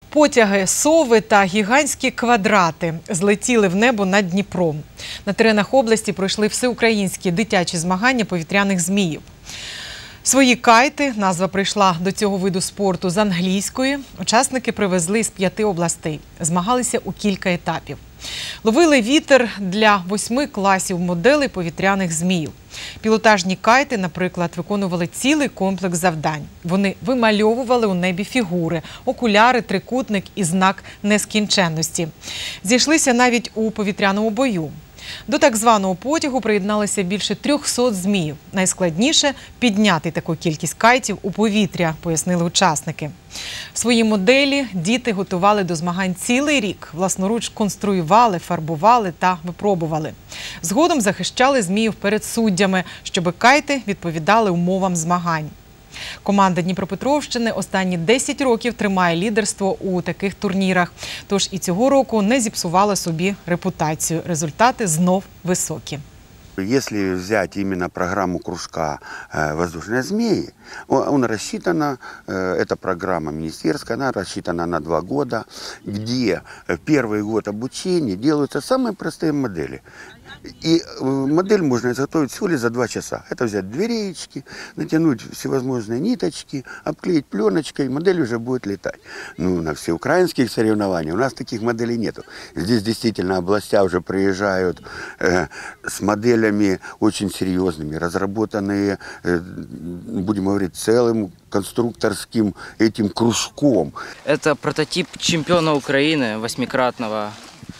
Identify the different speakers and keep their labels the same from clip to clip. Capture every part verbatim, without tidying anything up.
Speaker 1: Потяги, сови та гігантські квадрати злетіли в небо над Дніпром. На теренах області пройшли всеукраїнські дитячі змагання повітряних зміїв. Свої кайти, назва прийшла до цього виду спорту з англійської, учасники привезли з п'яти областей. Змагалися у кілька етапів. Ловили вітер для восьми класів моделей повітряних зміїв. Пілотажні кайти, наприклад, виконували цілий комплекс завдань. Вони вимальовували у небі фігури, окуляри, трикутник і знак нескінченності. Зійшлися навіть у повітряному бою. До так званого потягу приєдналися більше трьохсот зміїв. Найскладніше – підняти таку кількість кайтів у повітря, пояснили учасники. Свої моделі діти готували до змагань цілий рік. Власноруч конструювали, фарбували та випробували. Згодом захищали зміїв перед суддями, щоб кайти відповідали умовам змагань. Команда Дніпропетровщини останні десять років тримає лідерство у таких турнірах. Тож і цього року не зіпсувала собі репутацію. Результати знов високі.
Speaker 2: Если взять именно программу кружка «Воздушные змеи», он рассчитана, эта программа министерская, она рассчитана на два года, где первый год обучения делаются самые простые модели. И модель можно изготовить всего лишь за два часа. Это взять две реечки, натянуть всевозможные ниточки, обклеить пленочкой, модель уже будет летать. Ну, на всеукраинских соревнованиях у нас таких моделей нету. Здесь действительно областя уже приезжают э, с моделями очень серьезными, разработанные, э, будем говорить, целым конструкторским этим кружком.
Speaker 3: Это прототип чемпиона Украины, восьмикратного.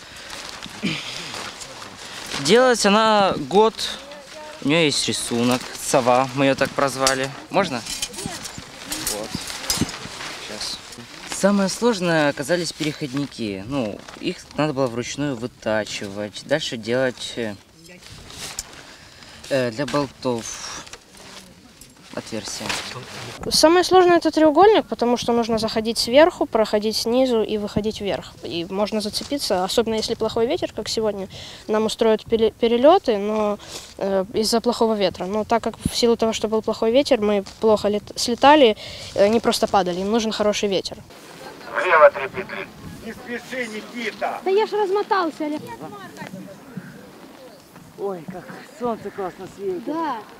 Speaker 3: Делать она год, у нее есть рисунок, сова, мы ее так прозвали. Можно? Вот. Сейчас. Самое сложное оказались переходники. Ну, их надо было вручную вытачивать. Дальше делать э, для болтов отверстия.
Speaker 4: Самое сложное – это треугольник, потому что нужно заходить сверху, проходить снизу и выходить вверх. И можно зацепиться, особенно если плохой ветер, как сегодня. Нам устроят перелеты, но э, из-за плохого ветра. Но так как в силу того, что был плохой ветер, мы плохо слетали, они просто падали. Им нужен хороший ветер.
Speaker 5: Влево три петли. Не спеши, Никита!
Speaker 4: Да я ж размотался.
Speaker 6: Ой, как солнце классно светит.
Speaker 4: Да.